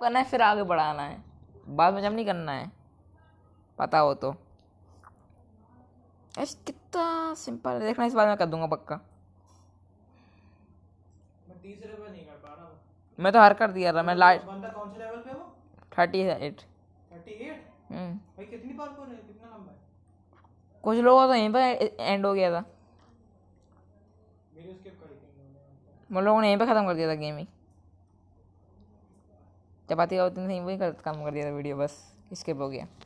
करना है फिर आगे बढ़ाना है, बाद में जब नहीं करना है, पता हो तो। ऐसा कितना सिंपल है, देखना इस बार मैं कर दूंगा पक्का। मैं तीसरे पे नहीं कर पा रहा। मैं तो हर कर दिया था। मैं लाइट बंदा कौन से लेवल पे है वो? 38। 38? भाई कितनी पावरफुल है, कितना लंबा है? कुछ लोगों तो यहीं पर एंड हो गया था, वीडियो स्किप करी थी उन्होंने। वो लोगों ने यहीं पे खत्म कर दिया था गेम ही। चपाती का उतनी वही खत्म कर दिया था वीडियो, बस स्किप हो गया।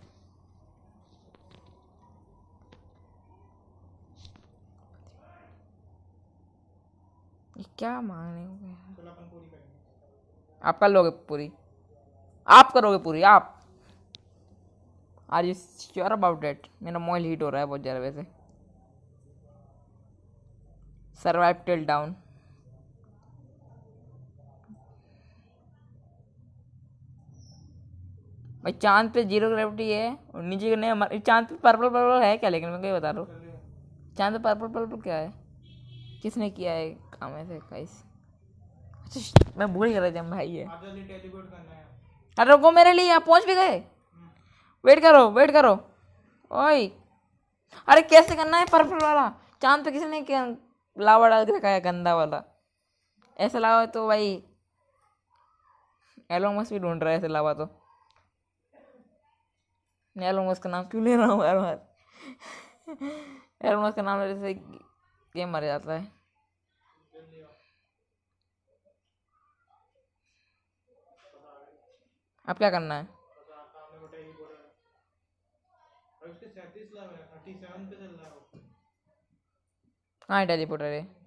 ये क्या मांगने हो गए? चलो अपन पूरी करेंगे। आप कर लोगे पूरी? आप करोगे पूरी? आप are you sure about date? मेरा मोबाइल हीट हो रहा है बहुत ज़्यादा वैसे। Survive till down. भाई चांद पे 0 ग्रेविटी है और नीचे नहीं, चांद पे पर्पल पर्पल है क्या? लेकिन मैं क्या बता रहा हूँ, चांद पे पर्पल पर्पल क्या है? किसने किया है काम ऐसे गाइस? अच्छा मैं भूल गया था भाई ये। अरे रुको मेरे लिए, आप पहुंच भी गए? वेट करो वेट करो। ओए अरे कैसे करना है पर्पल वाला? चांद पे किसने क्या लावा डाल के रखा है गंदा वाला? ऐसा लावा तो भाई एलोन मस्क भी ढूंढ रहा है ऐसे लावा तो। एलोन मस्क का नाम क्यों ले रहा हूँ यार मैं? एलोन मस्क का नाम लेने से गेम मर जाता है। अब क्या करना है? कहाँ है टेलीपोर्टर?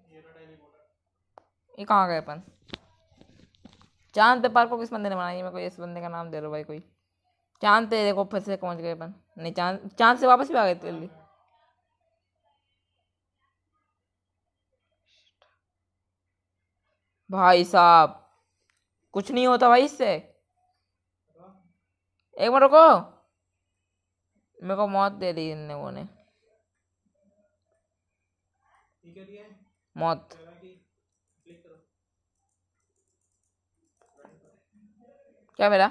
ये कहाँ गए अपन? चांद पे पार्क को किस बंदे ने बनाई? मैं कोई इस बंदे का नाम दे रहा भाई कोई। चांद पे देखो फिर से पहुंच गए अपन। नहीं चांद से वापस भी आ गए जल्दी। भाई साहब कुछ नहीं होता भाई इससे। एक बार रुको, मेरे को मौत दे दी इन लोगों ने। मौत। क्या मिला?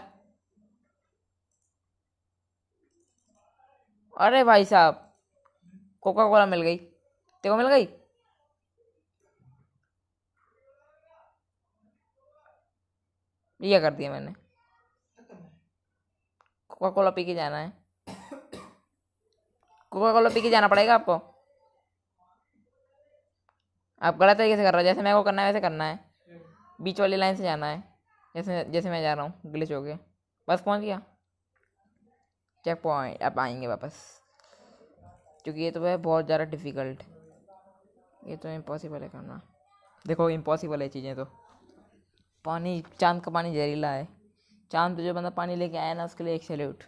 अरे भाई साहब कोका कोला मिल गई। तेरे को मिल गई? ये कर दिया मैंने। कोका कोला पी के जाना है। कोका कोला पी के जाना पड़ेगा आपको। आप गलत तरीके से कर रहे हो, जैसे मेरे को करना है वैसे करना है। बीच वाली लाइन से जाना है, जैसे जैसे मैं जा रहा हूँ। ग्लिच हो गया, बस पहुँच गया चेक पॉइंट। अब आएंगे वापस, क्योंकि ये तो है बहुत ज़्यादा डिफ़िकल्ट। ये तो इम्पॉसिबल है करना। देखो इम्पॉसिबल है चीज़ें तो। पानी, चांद का पानी जहरीला है। चांद पे जो बंदा पानी लेके आया ना उसके लिए एक सैल्यूट।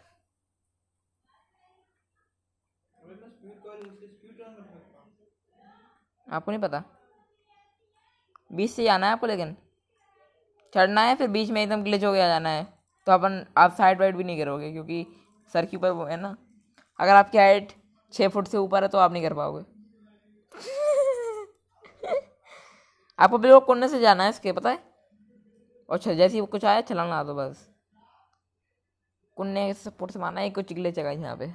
आपको नहीं पता? बीच से जाना है आपको, लेकिन चढ़ना है फिर बीच में एकदम ग्लिच हो गया जाना है। तो अपन आप साइड वाइड भी नहीं करोगे क्योंकि सर के ऊपर वो है ना। अगर आपकी हाइट 6 फुट से ऊपर है तो आप नहीं कर पाओगे। आपको बिल्कुल कोने से जाना है इसके, पता है? और जैसे ही कुछ आया छलांग दो बस। कुन्ने सपोर्ट से मारना है, कुछ ग्लिच है यहाँ पे।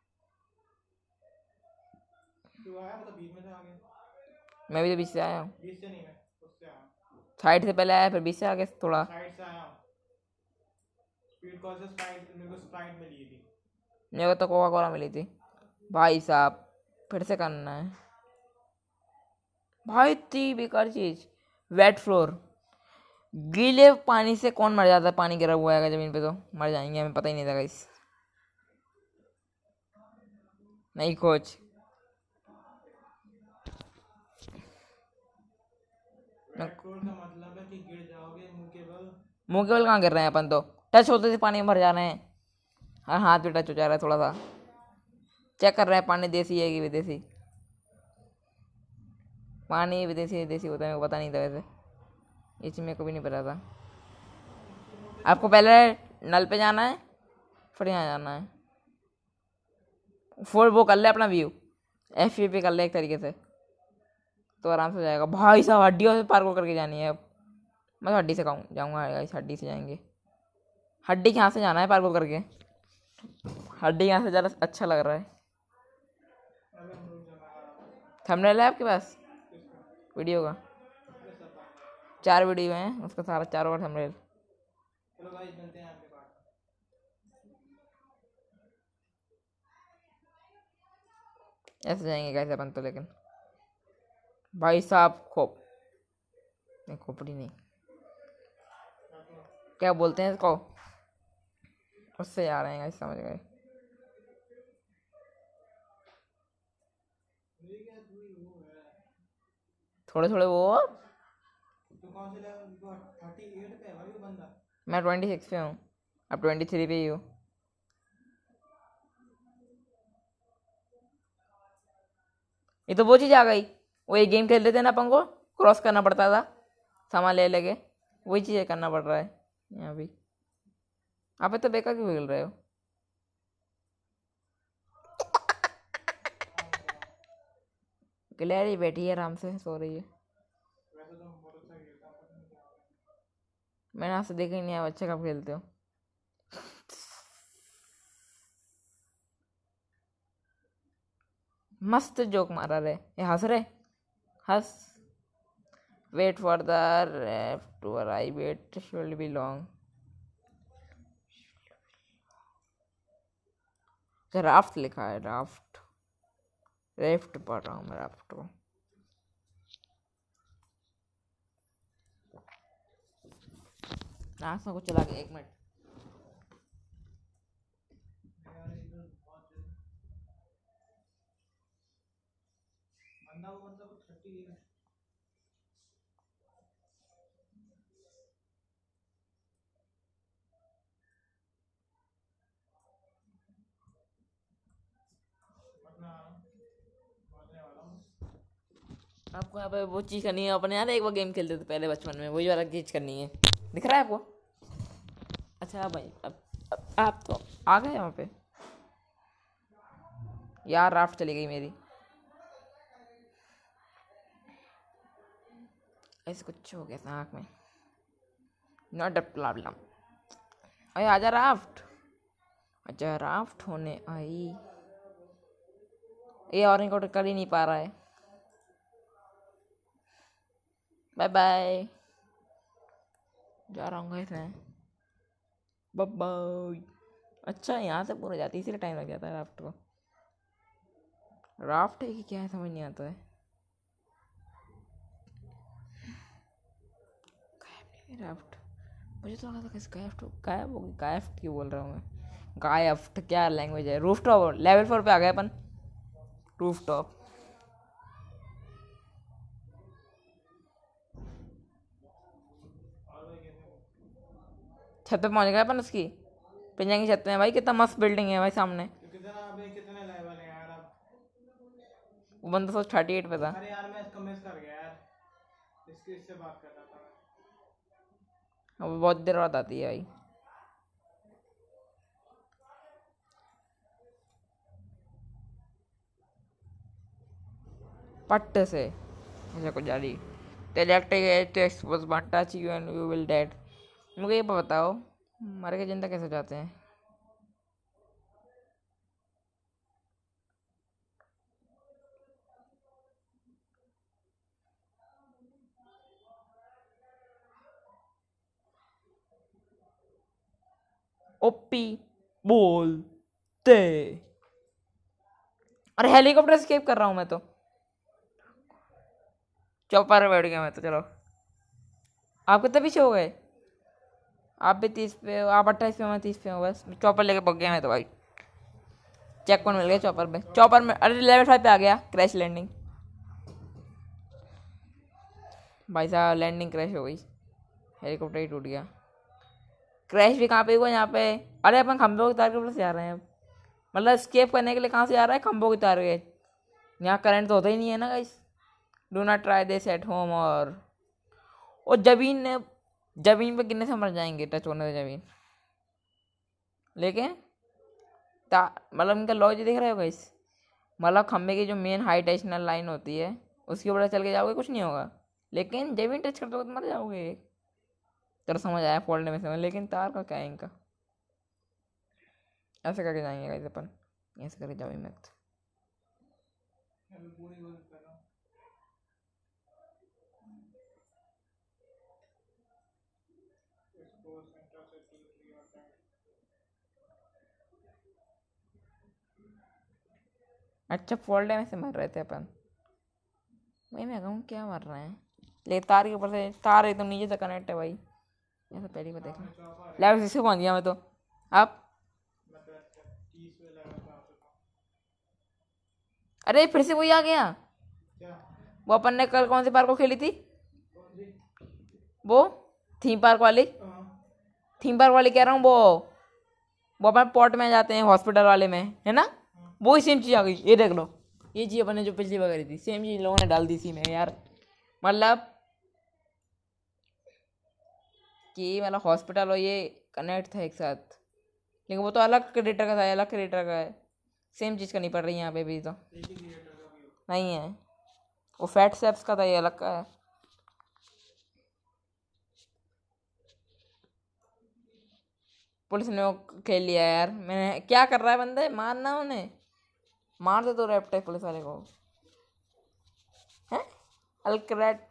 मैं भी तो बीच से आया हूँ। बीच से नहीं, मैं उससे आया। साइड से पहले आया फिर बीच से आ गया थोड़ा। साइड से आया हूँ। स्पीड कॉल से स्प्राइट, मेरे को स्प्राइट मिली थी। मेरे को तो कोका कोला मिली थी। भाई साहब फिर से करना है भाई। इतनी बेकार चीज, वेट फ्लोर। गीले पानी से कौन मर जाता है? पानी गिरा हुआ है जमीन पे तो मर जाएंगे, हमें पता ही नहीं था गाइस। नहीं कोच, मतलब है कि गिर जाओगे मुंह के बल। मुंह के बल कहाँ गिर रहे हैं अपन? तो टच होते थे पानी में भर जा रहे हैं। हाँ हाथ भी टच हो जा रहा है थोड़ा सा। चेक कर रहे हैं पानी देसी है कि विदेशी। पानी विदेशी देसी होता है, मेरे को पता नहीं था वैसे। ये चीज़ मेरे को भी नहीं पता था। आपको पहले नल पे जाना है फिर यहाँ जाना है। फुल वो कर ले अपना व्यू, F पे कर ले एक तरीके से तो आराम से हो जाएगा। भाई साहब हड्डियों से पार को करके जानी है अब। मैं तो हड्डी से जाऊँगा, हड्डी से जाएंगे। हड्डी के यहाँ से जाना है पार्कोर करके। हड्डी यहाँ से ज़्यादा अच्छा लग रहा है। अबे हम लोग जाना थंबनेल है आपके पास किसका वीडियो का? अबे सब बात 4 वीडियो हैं, उसका सारा चारों का थंबनेल। चलो गाइस बनते हैं आपके पास ऐसे जाएंगे कैसे अपन तो, लेकिन भाई साहब खोप नहीं, खोपड़ी नहीं, क्या बोलते हैं इसको, उससे जा रहे हैं गाइस, समझ गए। ठीक है तू ही वो है थोड़े थोड़े वो, तू कौन से लेवल 38 पे है भाई वो बंदा मैं 26 पे हूँ, अब 23 पे ही हूँ। ये तो वो चीज़ आ गई, वो एक गेम खेलते थे ना अपन को क्रॉस करना पड़ता था सामान ले लेके, वही चीज़ें करना पड़ रहा है यहाँ भी। आप तो बेकार क्यों खेल रहे हो? क्लियर ही बैठी है आराम से सो रही है। वैसे तो बहुत अच्छा खेलता हूँ पता नहीं क्या हो गया मैंने आपसे देखा ही नहीं, आप अच्छे कब खेलते हो। मस्त जोक मारा रे, ये हंस रहे, हंस। Wait for the rap to arrive, it should be long. Raft लिखा है, राफ्ट, रेफ्ट पढ़ रहा हूँ मैं, राफ्ट को। नाक में कुछ चला गया, 1 मिनट। यार ये तो बहुत बंदा वो मतलब 38 अपना मारने वाला हूँ आपको यहाँ पे वो चीज़ करनी है अपने, यार एक बार गेम खेलते थे पहले बचपन में, वही वाला चीज़ करनी है। दिख रहा है आपको? अच्छा भाई, अब आप तो आ गए वहाँ पे। यार राफ्ट चली गई मेरी, ऐसे कुछ हो गया था आँख में। Not a problem. अरे आजा राफ्ट, अच्छा राफ्ट होने आई। ये और इनको कर ही नहीं पा रहा है। बाय बाय, जा रहा हूँ गाइस मैं, बाय बाय। अच्छा यहाँ से पूरा जाती, इसीलिए टाइम लग जाता है राफ्ट को। राफ्ट है कि क्या है समझ नहीं आता है। राफ्ट, मुझे तो लगा था कैसे गायफ्ट, गायब होगी, गायफ्ट क्यों बोल रहा हूँ मैं, गायफ्ट क्या लैंग्वेज है। रूफ टॉप लेवल 4 पे आ गए अपन, रूफ टॉप। और भाई कैसे हो छत पे पहुंच गए अपन उसकी, पिंजन की छत पे। भाई कितना मस्त बिल्डिंग है भाई सामने। तो कितना अबे कितने लेवल है यार अब वो बंदा सोच 38 पे था। अरे यार मैं इसका मिस कर गया यार इससे बात कर रहा था मैं अब वो बहुत देर बाद आती है भाई। पट्ट से ऐसा कुछ जारी, electric to expose one touch you and you will dead। मुझे ये बताओ, मर के जिंदा कैसे हो जाते हैं? ओपी बोलते। अरे हेलीकॉप्टर स्केप कर रहा हूँ मैं तो, चौपर बैठ गया मैं तो। चलो आप कितने पीछे हो गए? आप भी 30 पे हो, आप 28 पे हो, मैं 30 पे हूँ। बस चौपर लेके पक गया मैं तो भाई। चेक पॉइंट मिल गया चौपर पे, चौपर में। अरे लेवल 5 पे आ गया, क्रैश लैंडिंग। भाई साहब लैंडिंग क्रैश हो गई, हेलीकॉप्टर ही टूट गया। क्रैश भी कहाँ पे हुआ? यहाँ पे। अरे अपन खंभों की तार के ऊपर से जा रहे हैं अब, मतलब स्केप करने के लिए कहाँ से जा रहा है? खंभों की तार के। यहाँ करंट तो होता ही नहीं है ना guys. Do not try this at home. और जमीन पे गिरने से मर जाएंगे, टच होने से जमीन। लेकिन मतलब इनका लॉजिक दिख रहा है गाइस, मतलब खंभे की जो मेन हाई टेंशनल लाइन होती है उसके ऊपर चल के जाओगे कुछ नहीं होगा, लेकिन जमीन टच कर दोगे तो मर जाओगे। तेरा समझ आया फोल्ड में समझ, लेकिन तार का क्या है इनका? ऐसे करके जाएंगे गाइस अपन, ऐसे करके जाओ ही मत। अभी पूरी कोशिश कर रहा हूँ। इसको सेंटर से टूट लिया था। अच्छा फोल्ड में से मर रहे थे अपन, भाई मैं कहूँ क्या मर रहे हैं। ले तार के ऊपर से, तार एकदम नीचे से कनेक्ट है भाई, ऐसा पहली बार देखना। चौपा लेवल 6 पहुंच गया मैं तो। अब मैं तो 30 पे लगा था आ चुका हूँ। अरे फिर से वही आ गया, क्या वो अपन ने कल कौन सी पार्क को खेली थी, कौन सी? वो थीम पार्क वाली, थीम पार्क वाली कह रहा हूँ, वो अपन पॉट में जाते हैं हॉस्पिटल वाले में, है ना, वो ही सेम चीज़ आ गई। ये देख लो, ये चीज़ अपन ने जो पिछली बार करी थी सेम चीज़ लोगों ने डाल दी इसी में यार। मतलब कि मतलब हॉस्पिटल और ये कनेक्ट था एक साथ, लेकिन वो तो अलग क्रिएटर का था, अलग क्रिएटर का है, सेम चीज़ करनी पड़ रही है यहाँ पे भी तो एक ही क्रिएटर का भी हो। नहीं है। वो फैट सेप्स का था, ये अलग का है। पुलिस ने वो खेल लिया यार, मैंने क्या कर रहा है बंदे, मारना उन्हें, मार दे तो रेप्ट है पुलिस वाले को, है अल्क्रेट